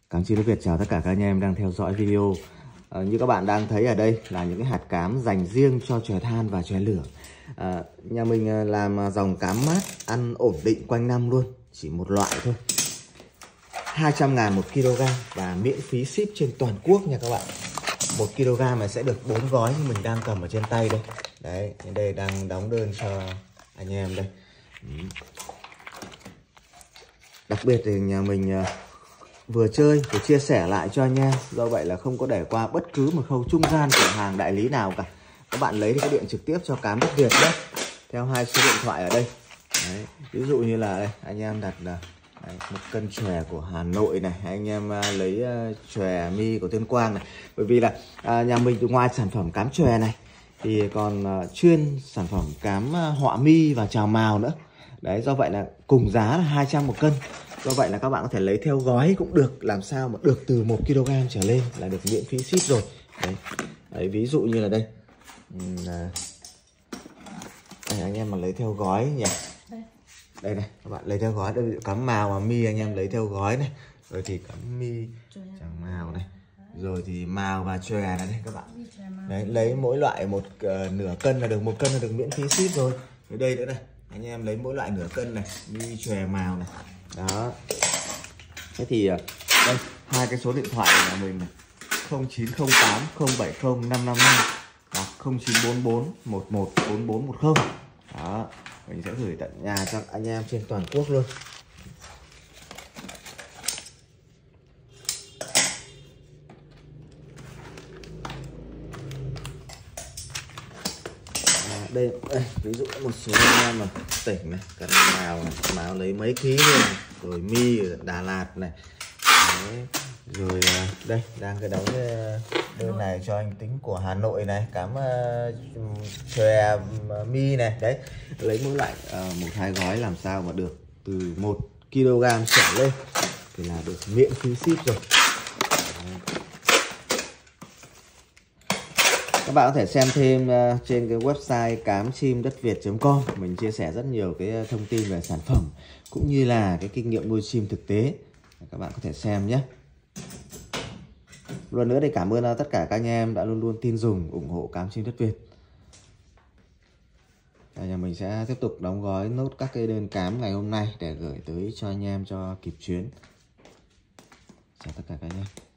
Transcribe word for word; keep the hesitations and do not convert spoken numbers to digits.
Cám Chim Đất Việt chào tất cả các anh em đang theo dõi video. À, như các bạn đang thấy ở đây là những cái hạt cám dành riêng cho chòi than và chòi lửa. À, nhà mình làm dòng cám mát ăn ổn định quanh năm luôn, chỉ một loại thôi. hai trăm ngàn một kg và miễn phí ship trên toàn quốc nha các bạn. một ki lô gam này sẽ được bốn gói như mình đang cầm ở trên tay đây. Đấy, đây đang đóng đơn cho anh em đây. Đặc biệt thì nhà mình vừa chơi vừa chia sẻ lại cho anh em, do vậy là không có để qua bất cứ một khâu trung gian của hàng đại lý nào cả. Các bạn lấy thì cái điện trực tiếp cho Cám Đất Việt nhé, theo hai số điện thoại ở đây. Đấy, ví dụ như là đây, anh em đặt là đấy, một cân chòe của Hà Nội này, anh em uh, lấy uh, chòe mi của Tuyên Quang này. Bởi vì là uh, nhà mình ngoài sản phẩm cám chòe này thì còn uh, chuyên sản phẩm cám uh, họa mi và trào mào nữa. Đấy, do vậy là cùng giá là hai trăm một cân. Do vậy là các bạn có thể lấy theo gói cũng được, làm sao mà được từ một ki lô gam trở lên là được miễn phí ship rồi. Đấy, đấy ví dụ như là đây. Đây, anh em mà lấy theo gói nhỉ. Đây này, các bạn lấy theo gói, đây cắm màu và mi anh em lấy theo gói này. Rồi thì cắm mi chẳng màu này. Rồi thì màu và chòe này đây các bạn. Đấy, lấy mỗi loại một uh, nửa cân là được, một cân là được miễn phí ship rồi. Ở đây nữa này, anh em lấy mỗi loại nửa cân này, mi chòe màu này. Đó. Thế thì uh, đây, hai cái số điện thoại của mình này. không chín không tám không bảy không năm năm năm hoặc không chín bốn bốn một một bốn bốn một không. Đó, mình sẽ gửi tận nhà cho anh em trên toàn quốc luôn. À, đây, đây ví dụ một số anh em mà tỉnh này, cần màu này, màu lấy mấy ký luôn, rồi mi ở Đà Lạt này. Đấy. Rồi đây đang cái đóng đơn này cho anh Tính của Hà Nội này, cám uh, chòe uh, mi này. Đấy, lấy mỗi loại uh, một hai gói làm sao mà được từ một ki lô gam trở lên thì là được miễn phí ship rồi. Đấy. Các bạn có thể xem thêm uh, trên cái website cám chim đất việt chấm com. Mình chia sẻ rất nhiều cái thông tin về sản phẩm cũng như là cái kinh nghiệm nuôi chim thực tế. Các bạn có thể xem nhé. Lần nữa thì cảm ơn tất cả các anh em đã luôn luôn tin dùng, ủng hộ Cám Chim Đất Việt. Nhà mình sẽ tiếp tục đóng gói nốt các cái đơn cám ngày hôm nay để gửi tới cho anh em cho kịp chuyến. Chào tất cả các anh em.